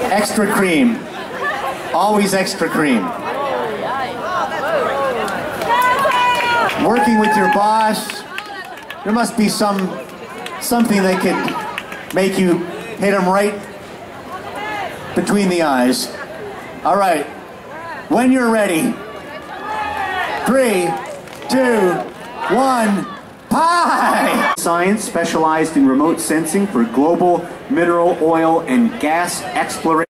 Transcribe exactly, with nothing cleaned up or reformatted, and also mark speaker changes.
Speaker 1: Extra cream. Always extra cream. Working with your boss, there must be some something that could make you hit him right between the eyes. All right, when you're ready, three, two, one, pie! Science specialized in remote sensing for global mineral, oil, and gas exploration.